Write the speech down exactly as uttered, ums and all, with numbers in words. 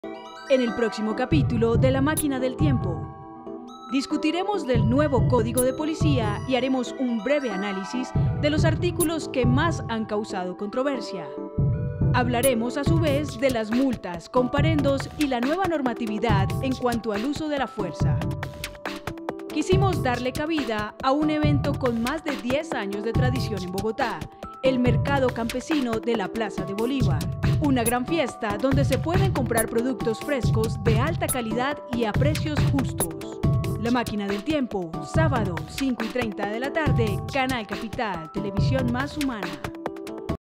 En el próximo capítulo de La Máquina del Tiempo, discutiremos del nuevo Código de Policía y haremos un breve análisis de los artículos que más han causado controversia. Hablaremos a su vez de las multas, comparendos y la nueva normatividad en cuanto al uso de la fuerza. Quisimos darle cabida a un evento con más de diez años de tradición en Bogotá, el Mercado Campesino de la Plaza de Bolívar. Una gran fiesta donde se pueden comprar productos frescos de alta calidad y a precios justos. La Máquina del Tiempo, sábado, cinco y treinta de la tarde, Canal Capital, Televisión Más Humana.